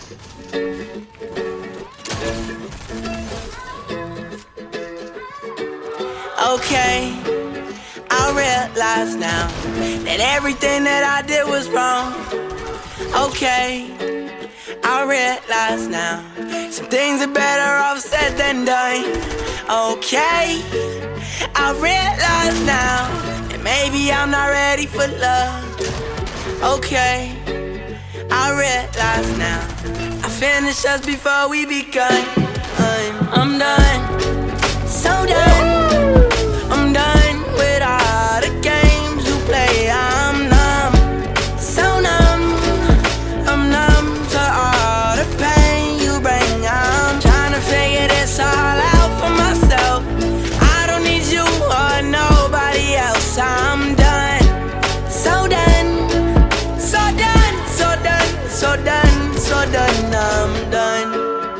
Okay, I realize now that everything that I did was wrong. Okay, I realize now some things are better off said than done. Okay, I realize now that maybe I'm not ready for love. Okay, I realize now I finished just before we begun. I'm done, so done. I'm done with all the games you play. I'm numb, so numb. I'm numb to all the pain you bring. I'm trying to figure this all out for myself. I don't need you or nobody else. I'm done, so done, so done, so done, so done, so done. I'm done.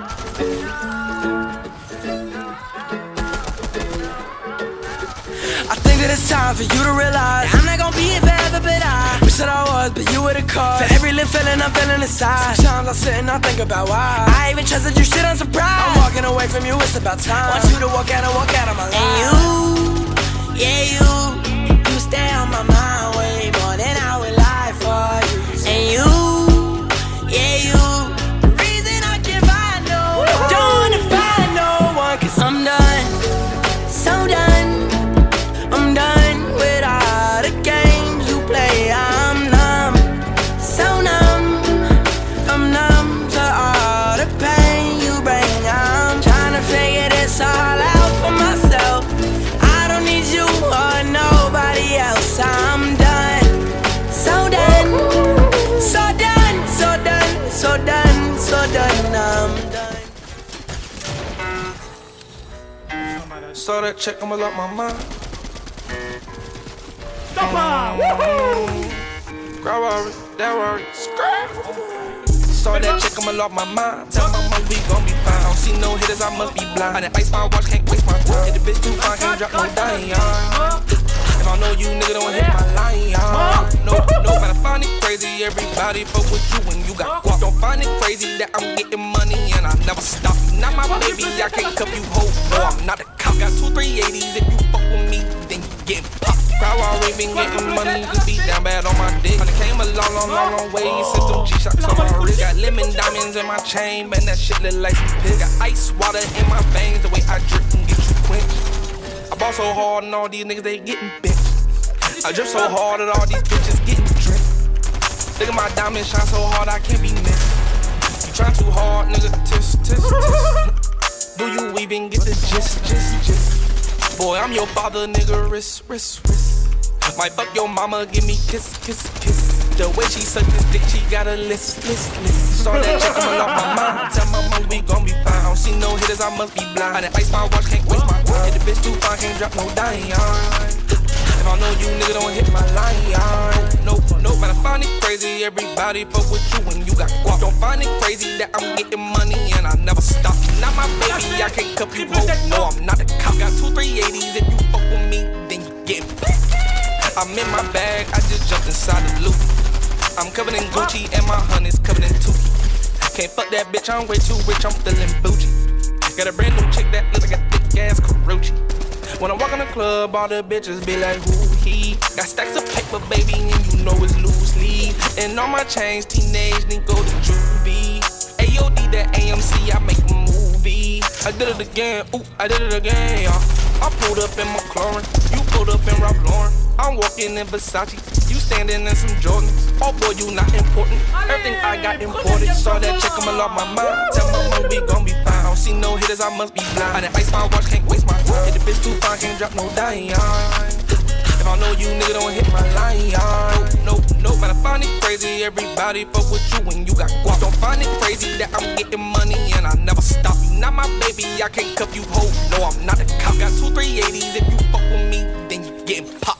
I think that it's time for you to realize I'm not gonna be here forever, but I wish that I was, but you were the cause. For every little feeling I'm feeling inside. Sometimes I sit and I think about why I even trusted you, shit, I'm surprised. I'm walking away from you, it's about time. Want you to walk out of my life. And you, yeah, you stay on my mind way more than I would lie for you. And you, yeah, you, the reason I can't find no one. Don't wanna find no one, cause I'm done, so done. I'm done with all the games you play. I'm numb, so numb. I'm numb to all the pain you bring. I'm trying to figure this all out for myself. I don't need you or nobody else. I'm done, so done, so done, so done, so done, so done. I'm done. Saw that check, I'ma lock my mind. Grab worry, that worry, saw that chick, I'ma lock my mind. Tell my mom we gon' be fine. I don't see no hitters, I must be blind. I done ice my watch, can't waste my time. Hit the bitch too fine, can't drop no dime. If I know you, nigga, don't hit my line. No, man, I find it crazy. Everybody fuck with you when you got guap. Don't find it crazy that I'm getting money and I never stop. Not my baby, I can't cuff you, ho. No, I'm not a cop. Got 2 380s, if you fuck with me, then you getting popped. Crowd already been getting money, you be down bad on my dick. I came a long way, sent them G-Shocks on my wrist. Got lemon diamonds in my chain, man, that shit look like some piss. Got ice water in my veins, the way I drip and get you quenched. I ball so hard and all these niggas, they getting bent. I drip so hard that all these bitches getting dripped. Look at my diamonds shine so hard, I can't be missed. You trying too hard, nigga, tisk. Do you even get the gist? Boy, I'm your father, nigga, wrist. Might fuck your mama, give me kiss. The way she suck this dick, she got a list. Saw that chick, I'ma lock my mind. Tell my mom we gon' be fine. I don't see no hitters, I must be blind. I done ice my watch, can't waste my time. Hit the bitch too fine, can't drop no dime. If I know you, nigga, don't hit my line. No, man, I find it crazy. Everybody fuck with you when you got guap. Don't find it crazy that I'm getting money and I never stop. Not my baby, I can't cuff you, ho. No, I'm not a cop. Got 2 380s, if you fuck with me, then you get I'm in my bag, I just jumped inside the loop. I'm covered in Gucci and my honey's covered in Tuki. Can't fuck that bitch, I'm way too rich, I'm feeling bougie. Got a brand new chick that look like a thick ass Karuchi. When I walk in the club, all the bitches be like, who he? Got stacks of paper, baby, and you know it's loose leaf. And all my chains, teenage, then go to juvie. AOD, that AMC, I make a movie. I did it again, ooh, I did it again, y'all. I pulled up in McLaren, you pulled up in Ralph Lauren. I'm walking in Versace, you standing in some Jordans. Oh boy, you not important, everything I got imported. Saw that chick, I'ma lock my mind. Tell my mom we gon' be fine. I don't see no hitters, I must be blind. I done ice my watch, can't waste my time. Hit the bitch too fine, can't drop no dime. If I know you, nigga, don't hit my line. No, man, I find it crazy. Everybody fuck with you when you got guap. Don't find it crazy that I'm getting money and I never stop. You not my baby, I can't cuff you, ho. No, I'm not a cop. Got 2 380s, if you fuck with me, then you getting popped.